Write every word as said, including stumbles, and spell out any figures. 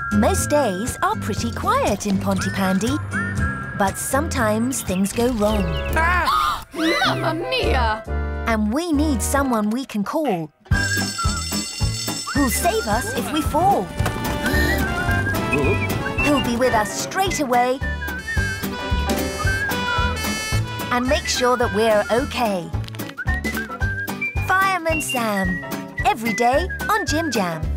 Most days are pretty quiet in Pontypandy, but sometimes things go wrong. Ah! Mamma mia! And we need someone we can call, who'll save us if we fall. Who'll be with us straight away and make sure that we're okay. Fireman Sam, every day on Jim Jam.